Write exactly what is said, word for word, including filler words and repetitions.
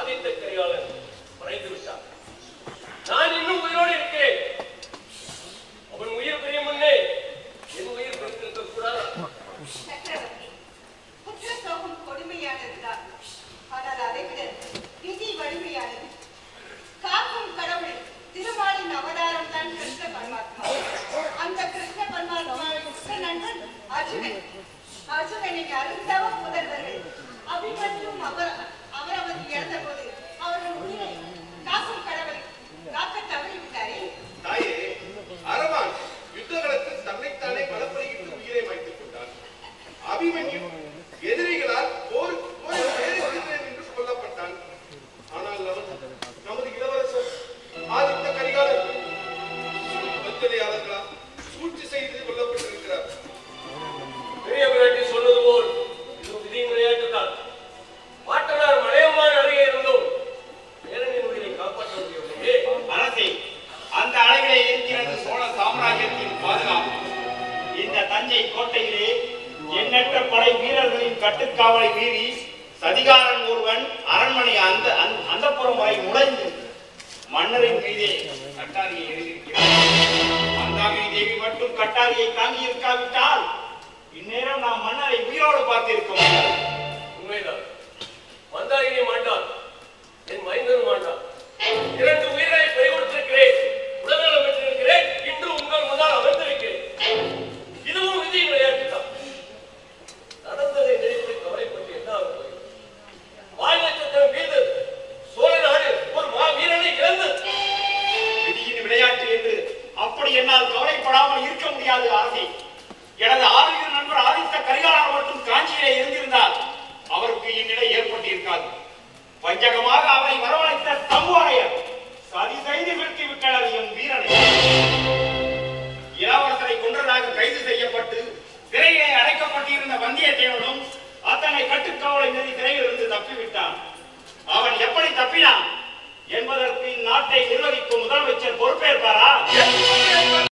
ஆதித்த கரிகாலன் மறைந்து விட்டான். நான் இன்னும் உயிரோடு இருக்கிறேன். அவன் உயிர் பிரியும் முன்னே என் உயிர் பிரித்திருக்க கூடாது. சக்கரவர்த்தி, புத்திர சோகம் கொடுமையானதுதான். ஆனால் அதைவிட விதி வலிமையானது. காக்கும் கடவுள் திருமாலின் அவதாரம் தான் கிருஷ்ண பரமாத்மா. அந்த கிருஷ்ண பரமாத்மாவின் நண்பன் அர்ஜுனன். அர்ஜுனனின் அருந்தவ புதல்வர்கள் அபிமன்யும் அவர் அவரவர் இழந்த போது அவர்கள் உயிரை காக்கும் கடவுள் காக்க தவறிவிட்டாரே. தாயே, அரவான் யுத்தங்களுக்கு தன்னைத்தானே களப்பலியிட்டு உயிரை வைத்துக் கொண்டார். அபிமன்யு எதிரிகளால் போர் போரில் வேறு என்று கொல்லப்பட்டான். ஆனால் அவன் நமது இளவரசர் ஆதித்த கரிகாலன் வஞ்சனையாளர்களால் சூழ்ச்சி செய்து கொல்லப்பட்டிருக்கிறார். பெரிய விளையாட்டு சொல்வது போல் இது விதியின் விளையாட்டு தான். மாட்டனார் மலையம்மான் அருகே இருந்தோம். பேரனின் உயிரை காப்பாற்ற முடியவில்லையே. அரசே, அந்த அலைகளை இருக்கிறது சோழ சாம்ராஜ்யத்தின் பாதுகாப்பு. இந்த தஞ்சை கோட்டையிலே எண்ணற்ற படை வீரர்களின் கட்டுக்காவலை மீறி சதிகாரன் ஒருவன் அரண்மனை அந்த அந்தப்புறம் வரை நுழைந்து மன்னரின் மீதே கட்டாரியை எழுதியிருக்கிறார். மந்தாகினி தேவி மட்டும் கட்டாரியை தாங்கி இருக்காவிட்டால் இந்நேரம் நாம் மன்னரை உயிரோடு பார்த்திருக்க முடியாது. உண்மைதான். மந்தாகினி மாண்டான், என் மைந்தனும் மாண்டான். இரண்டு உயிரை பறி கொடுத்திருக்கிறேன். உடல்நலம் பெற்றிருக்கிறேன். இன்று உங்கள் முன்னால் அமர்ந்திருக்கிறேன். இதுவும் விதியின் விளையாட்டு தான். நடந்ததை நினைத்து கவலைப்பட்டு என்ன ஆகும்? வாய் நட்சத்திரம் வீழ்ந்தது. சோழ நாடு ஒரு மா வீரனை இழந்தது. விதியின் விளையாட்டு என்று அப்படி என்னால் கவலைப்படாமல் இருக்க முடியாது அரசே. எனது ஆரோக்கிய நண்பர் ஆதித்த கரிகாலர் மட்டும் காஞ்சியிலே இருந்திருந்தால் அவருக்கு இந்நிலை ஏற்பட்டிருக்காது. வஞ்சகமாக அவரை வரவழைத்த தம்புவரையர் சதி செய்து வீழ்த்தி விட்டனர் என் வீரனை. இளவரசரை கொன்றதாக கைது செய்யப்பட்டு சிறையிலே அடைக்கப்பட்டிருந்த வந்தியத்தேவனும் அத்தனை கட்டுக்காவலை மீறி சிறையில் இருந்து தப்பிவிட்டான். அவன் எப்படி தப்பினான் என்பதற்கு இந்நாட்டை நிர்வகிக்கும் முதலமைச்சர் பொறுப்பேற்பாரா?